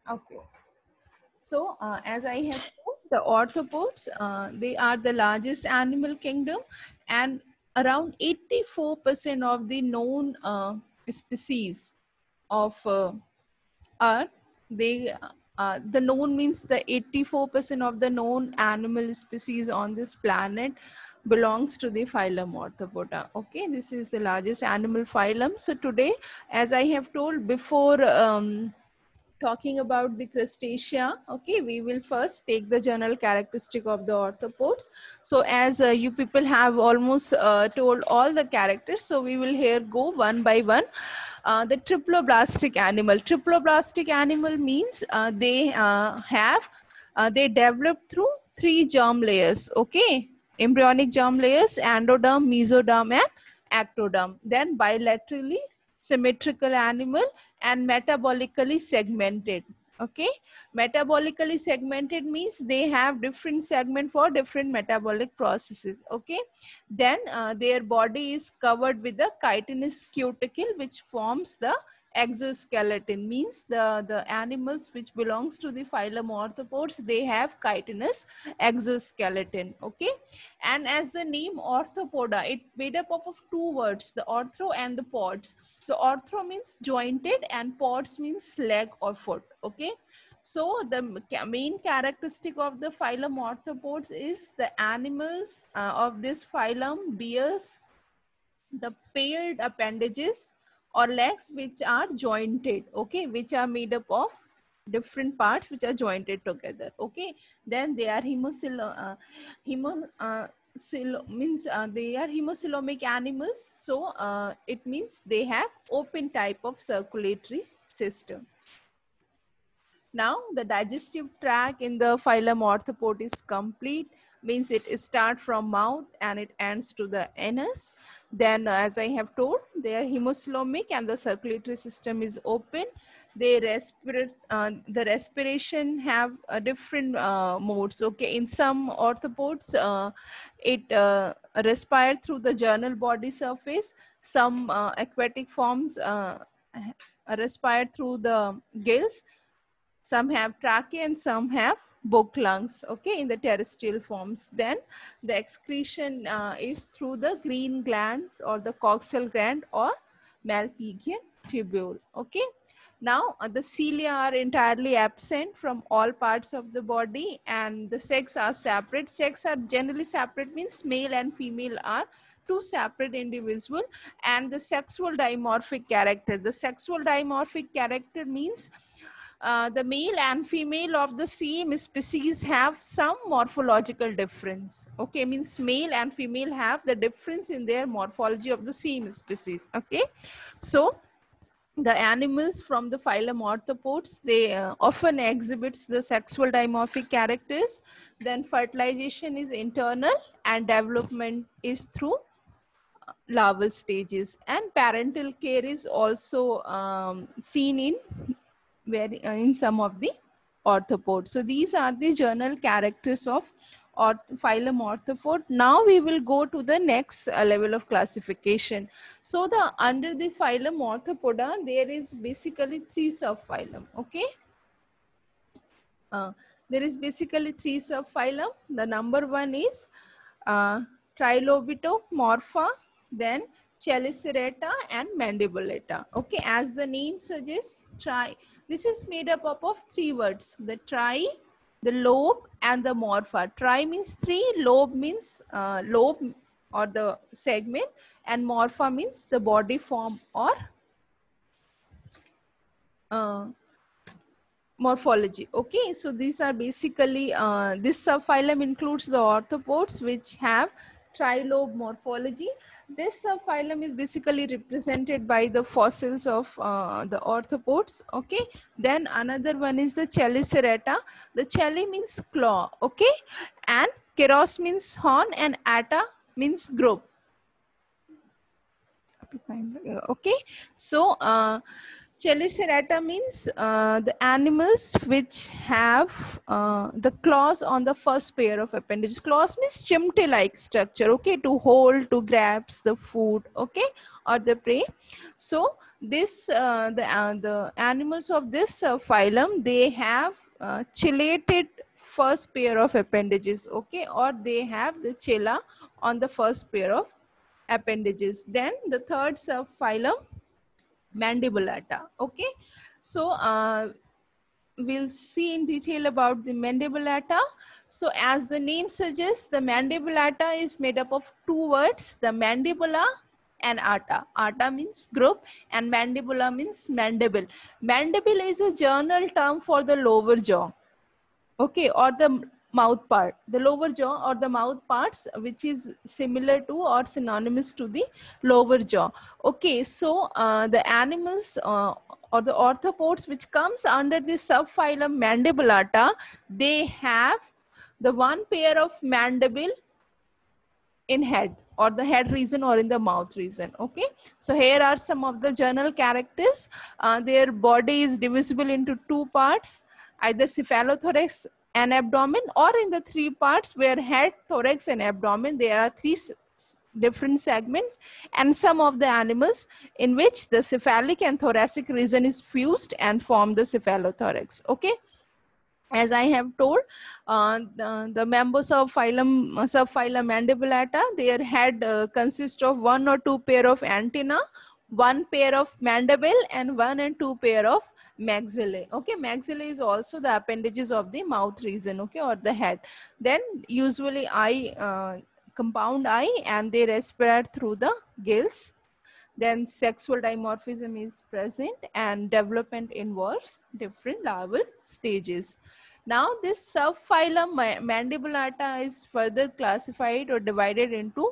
Okay. So, as I have told, the arthropods, they are the largest animal kingdom, and around 84% of the known species of Earth, they the known means the 84% of the known animal species on this planet belongs to the phylum Arthropoda. Okay, this is the largest animal phylum. So today, as I have told before, talking about the crustacea, okay, we will first take the general characteristic of the arthropods. So as you people have almost told all the characters, so we will here go one by one. The triploblastic animal. Triploblastic animal means they develop through three germ layers, okay, embryonic germ layers, endoderm, mesoderm, and ectoderm. Then bilaterally symmetrical animal and metabolically segmented. Okay, metabolically segmented means they have different segment for different metabolic processes. Okay, then their body is covered with the chitinous cuticle, which forms the exoskeleton. Means the animals which belongs to the phylum arthropods, they have chitinous exoskeleton. Okay, and as the name arthropoda, it made up of two words, the arthro and the pods. The arthro means jointed and pods means leg or foot. Okay, so the main characteristic of the phylum arthropods is the animals of this phylum bears the paired appendages or legs which are jointed, okay, which are made up of different parts which are jointed together. Okay, then they are means they are hemocoelomic animals. So it means they have open type of circulatory system. Now the digestive tract in the phylum arthropod is complete, means it starts from mouth and it ends to the anus. Then as I have told, they are hemocoelomic and the circulatory system is open. They respirate, the respiration have different modes. Okay, in some arthropods, it respire through the journal body surface. Some aquatic forms respire through the gills. Some have trachea and some have book lungs, okay, in the terrestrial forms. Then the excretion is through the green glands or the coxal gland or Malpighian tubule. Okay, now the cilia are entirely absent from all parts of the body, and the sex are separate. Sex are generally separate, means male and female are two separate individual. And the sexual dimorphic character, the sexual dimorphic character means the male and female of the same species have some morphological difference. Okay, means male and female have the difference in their morphology of the same species. Okay, so the animals from the phylum arthropods, they often exhibits the sexual dimorphic characters. Then fertilization is internal and development is through larval stages, and parental care is also seen in in some of the arthropods. So these are the general characters of phylum arthropod. Now we will go to the next level of classification. So the under the phylum Arthropoda, there is basically three subphylum. Okay, there is basically three subphylum. The number one is Trilobitomorpha, then Chelicerata and Mandibulata. Okay, as the name suggests, this is made up of three words: the tri, the lobe, and the morpha. Tri means three, lobe means lobe or the segment, and morpha means the body form or morphology. Okay, so these are basically this subphylum includes the arthropods which have trilobe morphology. This subphylum is basically represented by the fossils of the arthropods. Okay, then another one is the Chelicerata. The cheli means claw, okay, and keros means horn, and ata means group. Okay, so Chelicerata means the animals which have the claws on the first pair of appendages. Claws means chimney-like structure, okay, to hold, to grasp the food, okay, or the prey. So this the animals of this phylum, they have chellated first pair of appendages, okay, or they have the chela on the first pair of appendages. Then the third subphylum, Mandibulata. Okay, so we'll see in detail about the Mandibulata. So as the name suggests, the Mandibulata is made up of two words, the mandibula and ata. Ata means group and mandibula means mandible. Mandible is a general term for the lower jaw, okay, or the mouth part, the lower jaw or the mouth parts, which is similar to or synonymous to the lower jaw. Okay, so the animals or the arthropods which comes under the subphylum Mandibulata, they have the one pair of mandible in head or the head region or in the mouth region. Okay, so here are some of the general characters. Their body is divisible into two parts, either cephalothorax and abdomen, or in the three parts where head, thorax and abdomen, there are three different segments, and some of the animals in which the cephalic and thoracic region is fused and form the cephalothorax. Okay, as I have told, the members of phylum, subphylum Mandibulata, their head consists of one or two pair of antenna, one pair of mandible, and one and two pair of maxillae. Okay, maxillae is also the appendages of the mouth region, okay, or the head. Then usually eye, compound eye, and they respirate through the gills. Then sexual dimorphism is present and development involves different larval stages. Now this subphylum Mandibulata is further classified or divided into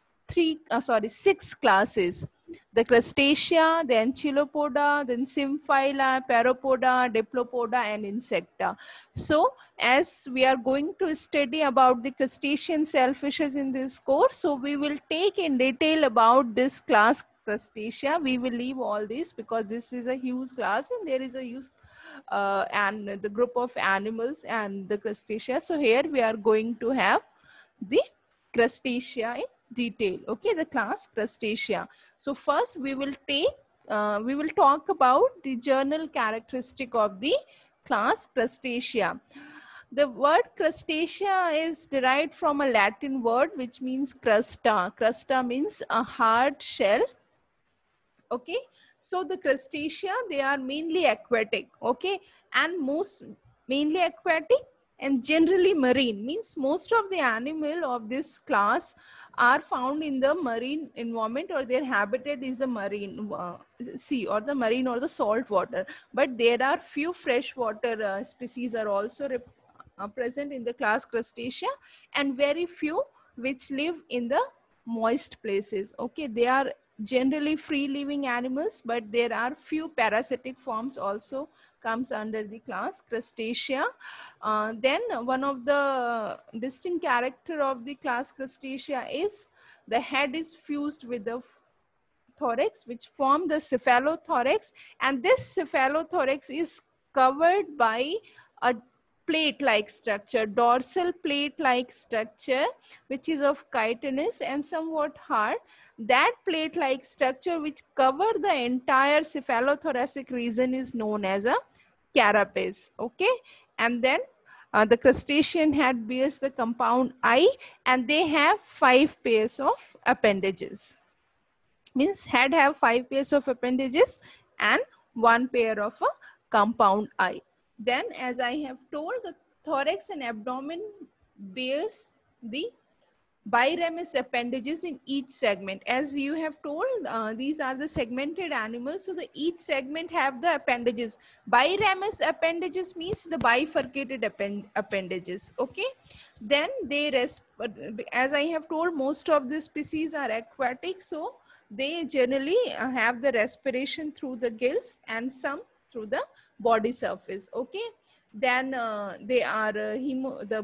six classes. The Crustacea, the Anchilopoda, then Symphyla, Parapoda, Diplopoda, and Insecta. So as we are going to study about the crustacean shellfishes in this course, so we will take in detail about this class Crustacea. We will leave all this because this is a huge class and there is a huge and the group of animals and the Crustacea. So here we are going to have the Crustacea in detail. Okay, the class Crustacea. So first we will talk about the general characteristic of the class Crustacea. The word crustacea is derived from a Latin word which means crusta. Crusta means a hard shell. Okay, so the crustacea, they are mainly aquatic, okay, and mainly aquatic and generally marine, means most of the animal of this class are found in the marine environment, or their habitat is the marine sea or the marine or the salt water. But there are few freshwater species are also present in the class crustacea, and very few which live in the moist places. Okay, they are generally free living animals, but there are few parasitic forms also comes under the class crustacea. Then one of the distinct character of the class crustacea is the head is fused with the thorax, which form the cephalothorax, and this cephalothorax is covered by a plate-like structure, dorsal plate-like structure, which is of chitinous and somewhat hard. That plate-like structure which cover the entire cephalothoracic region is known as a carapace. Okay, and then the crustacean head bears the compound eye, and they have 5 pairs of appendages. Means head have 5 pairs of appendages and 1 pair of a compound eye. Then as I have told, the thorax and abdomen bears the biramus appendages in each segment. As you have told, these are the segmented animals, so the each segment have the appendages. Biramus appendages means the bifurcated appendages. Okay, then they as I have told, most of the species are aquatic, so they generally have the respiration through the gills and some through the body surface. Okay, then they are the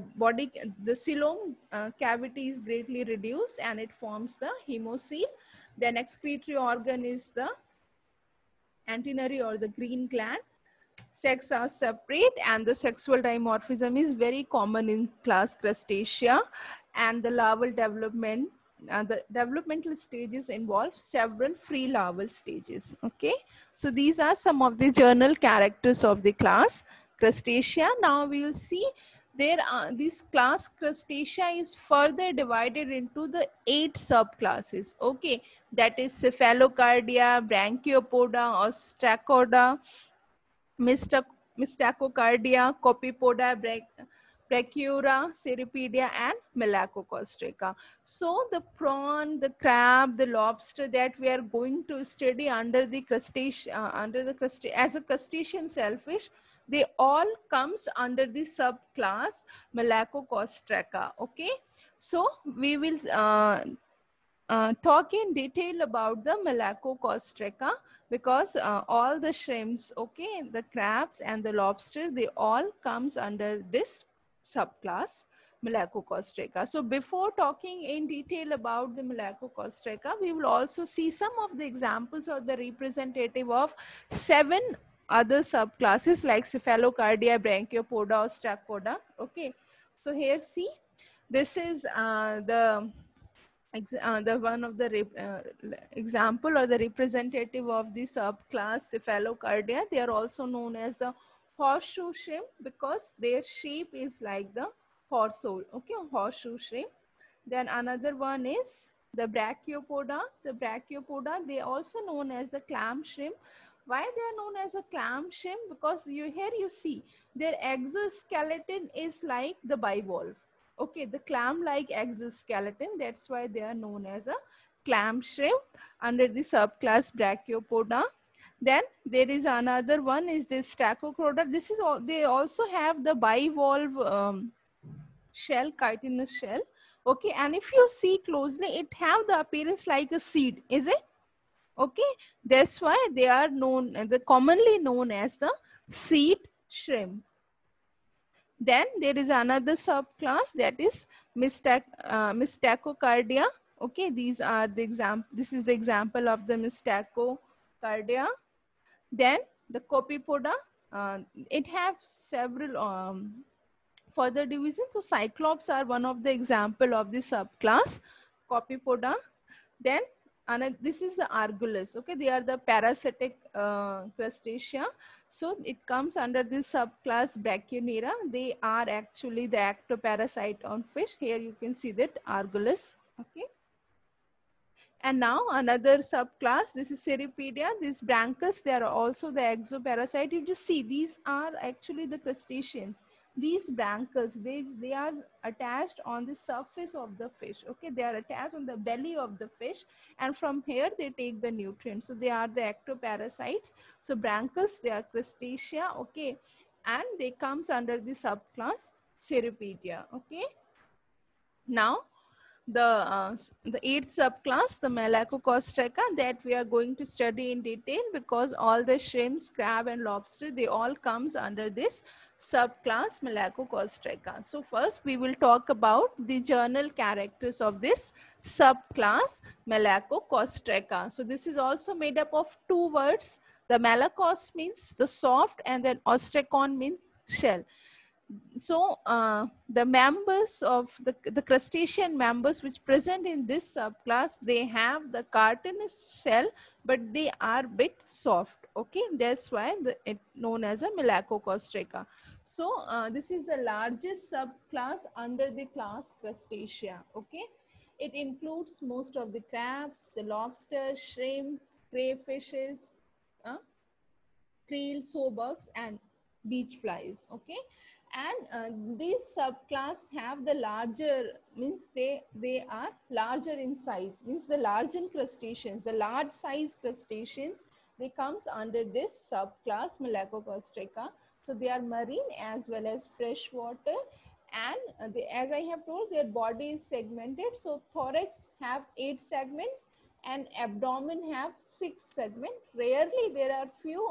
coelom cavity is greatly reduced and it forms the hemocoel. Then excretory organ is the antennary or the green gland. Sex are separate, and the sexual dimorphism is very common in class Crustacea. And the larval development, the developmental stages involve several free larval stages. Okay, so these are some of the general characters of the class Crustacea. Now we will see there are this class Crustacea is further divided into the 8 subclasses. Okay, that is Cephalocardia, Brachiopoda, Ostracoda, Mystacocardia, Copepoda, Brachyura, Cirripedia, and Malacocostraca. So the prawn, the crab, the lobster that we are going to study under the crustacean, as a crustacean shellfish, they all comes under the subclass Malacocostraca. Okay, so we will talk in detail about the Malacocostraca, because all the shrimps, okay, the crabs and the lobster, they all comes under this subclass Malacocostraca. So before talking in detail about the Malacocostraca, we will also see some of the examples or the representative of 7 other subclasses like Cephalocardia, Brachiopoda, Ostracoda. Okay, so here see, this is the one of the example or the representative of the subclass Cephalocardia. They are also known as the horseshoe shrimp because their shape is like the horseshoe. Okay, horseshoe shrimp. Then another one is the Brachiopoda. The Brachiopoda, they are also known as the clam shrimp. Why they are known as a clam shrimp? Because here you see their exoskeleton is like the bivalve. Okay, the clam-like exoskeleton, that's why they are known as a clam shrimp under the subclass Brachiopoda. Then there is another one is this Stachychroda. This is all, they also have the bivalve shell, chitinous shell. Okay, and if you see closely, it have the appearance like a seed, is it? Okay, that's why they are known, the commonly known as the seed shrimp. Then there is another subclass, that is Mystacocardia. Okay, these are the example. This is the example of the Mystacocardia. Then the Copepoda. It have several further divisions. So cyclops are one of the example of the subclass Copepoda. Then this is the Argulus. Okay, they are the parasitic crustacea. So it comes under this subclass Brachionera. They are actually the ectoparasite on fish. Here you can see that Argulus. Okay. And now another subclass, this is Cirripedia. These branchus, they are also the exoparasite. You just see, these are actually the crustaceans. These branchus, they are attached on the surface of the fish. Okay, they are attached on the belly of the fish, and from here they take the nutrients. So they are the ectoparasites. So branchus, they are crustacea. Okay, and they comes under the subclass Cirripedia. Okay. Now the 8th subclass, the Malacocostraca, that we are going to study in detail, because all the shrimps, crab and lobster, they all comes under this subclass Malacocostraca. So first we will talk about the general characters of this subclass Malacocostraca. So this is also made up of 2 words. The malacos means the soft, and then ostracon means shell. So the members of the crustacean members which present in this subclass, they have the cartilaginous shell, but they are bit soft. Okay, that's why it known as a Malacocostraca. So this is the largest subclass under the class Crustacea. Okay, it includes most of the crabs, the lobsters, shrimp, crayfishes, krill, sobergs, and beach flies. Okay, and these subclass have the larger, means they are larger in size, means the large crustaceans, the large size crustaceans, they comes under this subclass Malacocostraca. So they are marine as well as freshwater, and as I have told, their body is segmented. So thorax have 8 segments and abdomen have 6 segments. Rarely there are few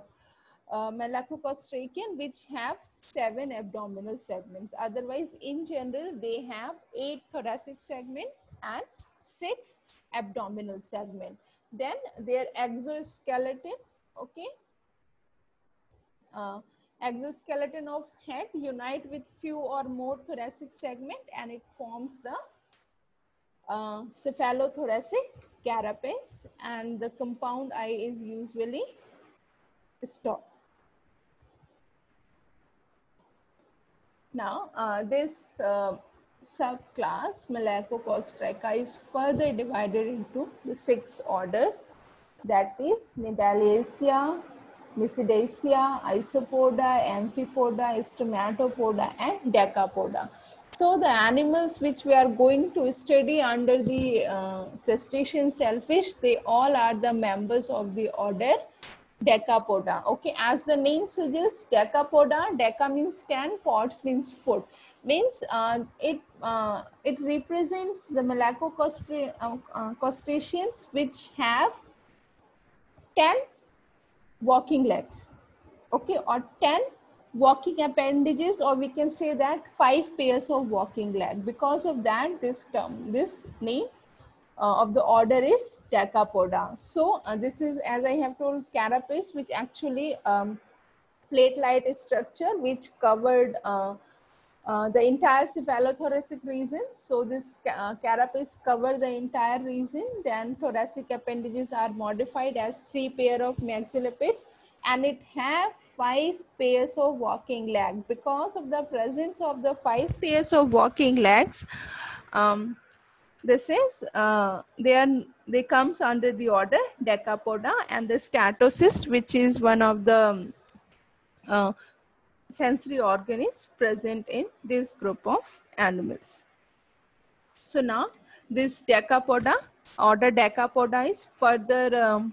Malacocostracan which have 7 abdominal segments. Otherwise, in general, they have 8 thoracic segments and 6 abdominal segments. Then their exoskeleton, Okay. Exoskeleton of head unite with few or more thoracic segment and it forms the cephalothoracic carapace, and the compound eye is usually stalked. Now, this subclass Malacostraca is further divided into the 6 orders, that is Nibalaceae, Mysidaceae, Isopoda, Amphipoda, Stomatopoda, and Decapoda. So the animals which we are going to study under the crustacean shellfish, they all are the members of the order Decapoda. Okay, as the name suggests, Decapoda, Deca means 10, pods means foot. Means it represents the crustaceans which have 10 walking legs, okay, or 10 walking appendages, or we can say that 5 pairs of walking leg. Because of that, this term, this name of the order is Decapoda. So this is, as I have told, carapace, which actually plate-like structure which covered the entire cephalothoracic region. So this carapace cover the entire region. Then thoracic appendages are modified as 3 pair of maxillipeds, and it have 5 pairs of walking legs. Because of the presence of the 5 pairs of walking legs, this is they comes under the order Decapoda, and the Statocyst, which is one of the sensory organ, is present in this group of animals. So now this Decapoda, order Decapoda, is further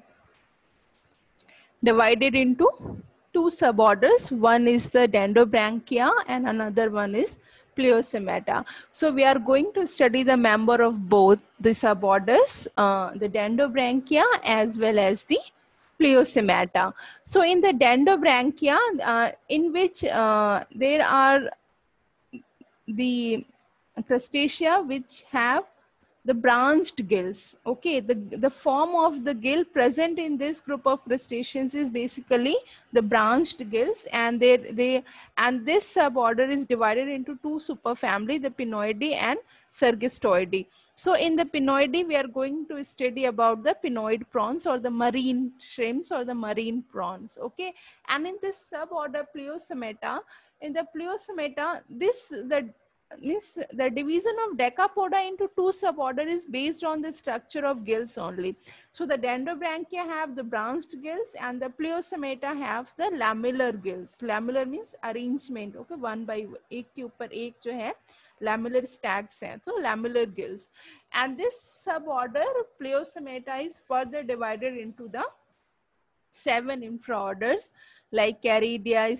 divided into 2 suborders. One is the Dendrobranchia and another one is Pleosemata. So we are going to study the member of both the suborders, the Dendrobranchia as well as the Pleosemata. So in the Dendrobranchia, in which there are the crustacea which have the branched gills. Okay, the form of the gill present in this group of crustaceans is basically the branched gills, and and this suborder is divided into 2 superfamily, the Pinoidae and Sergistoidae. So in the Pinoidae, we are going to study about the pinoid prawns, or the marine shrimps, or the marine prawns. Okay, and in this suborder Pleosemata, in the Pleosemata, means the division of Decapoda into 2 suborder is based on the structure of gills only. So the Dendrobranchia have the branched gills, and the Pleosemata have the lamellar gills. Lamellar means arrangement. Okay, one by एक के ऊपर एक जो है lamellar stacks हैं, so lamellar gills. And this suborder Pleosemata is further divided into the 7 infraorders like Caridia,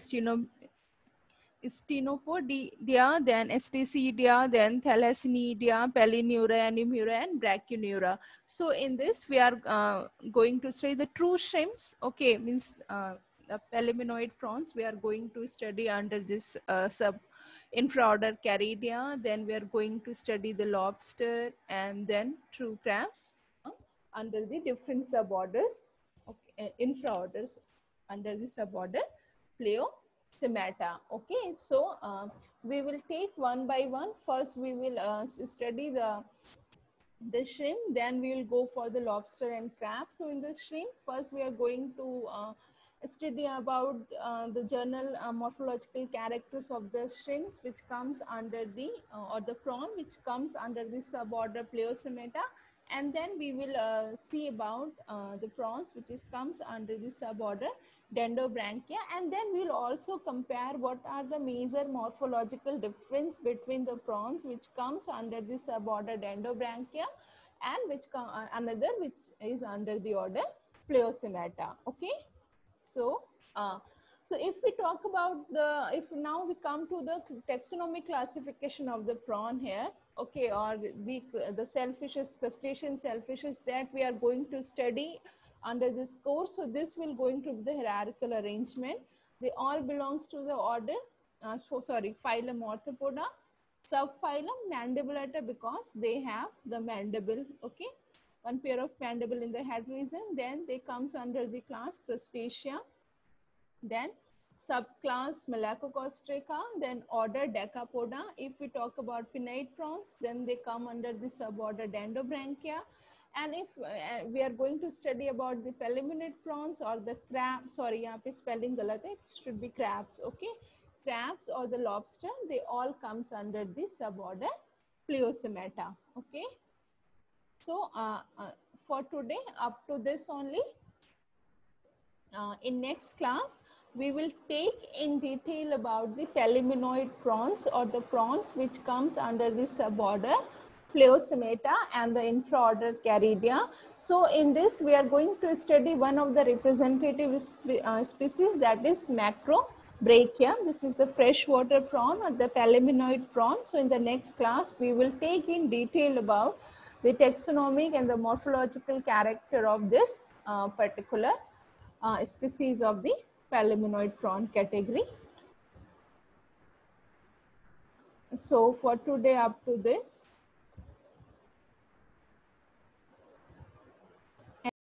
Stenopodia, then Astaceidia, then Thalassinidia, Palineura, Animura, and Brachionura. So in this, we are going to study the true shrimps. Okay, means the peliminoid prawns. We are going to study under this sub infraorder Caridia. Then we are going to study the lobster, and then true crabs under the different suborders. Okay, infraorders under the suborder Pleosemata. Okay, so we will take one by one. First, we will study the shrimp, then we will go for the lobster and crab. So in the shrimp, first we are going to study about the general morphological characters of the shrimps, which comes under the or the prawn, which comes under the suborder Pleosemata. And then we will see about the prawns, which comes under the suborder Dendrobranchia, and then we'll also compare what are the major morphological difference between the prawns which comes under the suborder Dendrobranchia and which another which is under the order Pleosemata. Okay, so so if we talk about if now we come to the taxonomic classification of the prawn here, okay, or the shellfishes, crustacean shellfishes that we are going to study under this course. So this will going to be the hierarchical arrangement. They all belongs to the order, phylum Orthopoda, subphylum Mandibulata, because they have the mandible. Okay, one pair of mandible in the head region. Then they comes under the class Crustacea. Then subclass Malacocostraca, then order Decapoda. If we talk about pinnate prawns, then they come under the suborder Dendrobranchia. And if we are going to study about the peliminate prawns or the crab, sorry, यहाँ पे spelling गलत है, should be crabs, okay? Crabs or the lobster, they all comes under the suborder Pleosemata, okay? So for today, up to this only. In next class, we will take in detail about the peliminoid prawns or the prawns which comes under the suborder Pleosemata and the infraorder Caridia. So in this, we are going to study one of the representative species, that is Macrobrachium. This is the freshwater prawn or the peliminoid prawn. So in the next class, we will take in detail about the taxonomic and the morphological character of this particular species of the peliminoid prawn category. So for today, up to this.